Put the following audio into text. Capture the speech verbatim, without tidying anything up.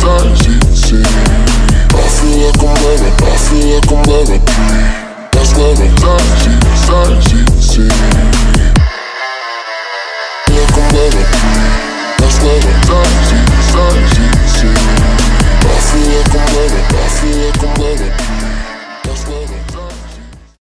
nice, easy. I feel like I'm living, I feel like I'm living. That's where it lies.